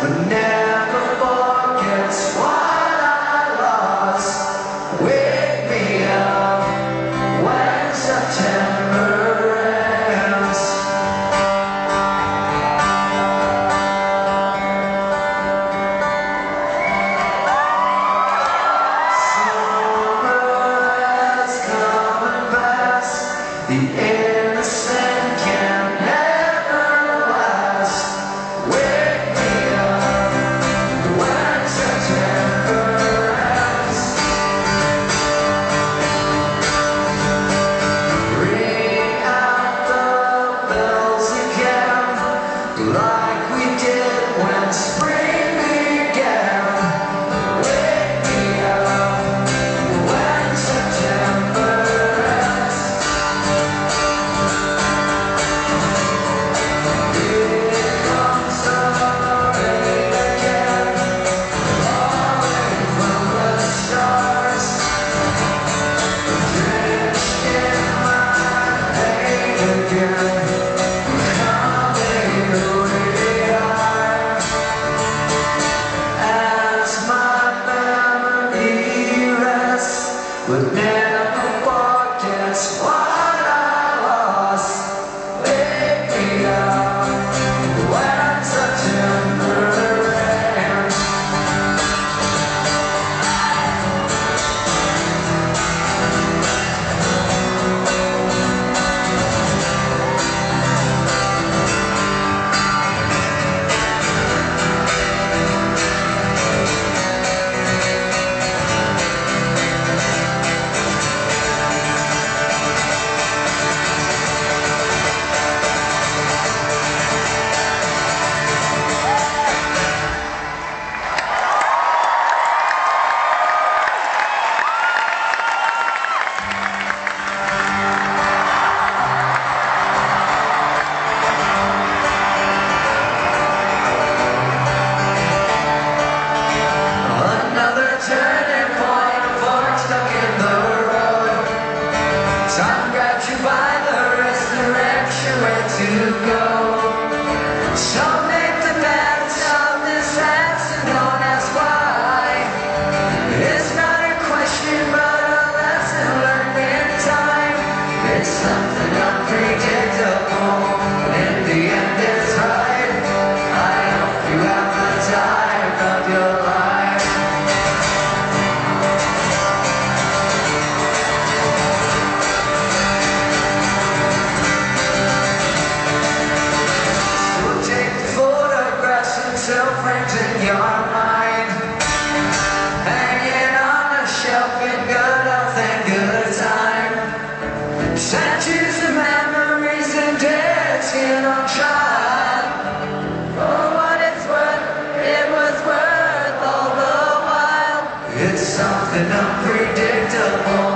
but never forgets what I lost. Wake me up when September ends. Summer has come and passed. The innocent can never last. Wake me up when September ends. Ring out the bells again, like we did when spring began. Wake me up when September ends. Here comes the rain again, falling from the stars, drenched in my pain again. Coming we are, as my memory rests, but never forgets what I lost. Wake me up when September ends. Another turning point, a fork stuck in the road. Time grabs you by the wrist, directs you where to go. Some make the best of this past and don't ask why. It's not a question but a lesson learned in time. It's something unpredictable, in the end it's right. I hope you have the time of your life. So take the photographs until frames in your mind, hanging on a shelf in good health and good time. Statues of memories and dead skin on trial. For what it's worth, it was worth all the while. It's something unpredictable.